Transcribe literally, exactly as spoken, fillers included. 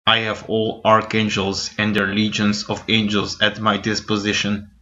I have all archangels and their legions of angels at my disposition.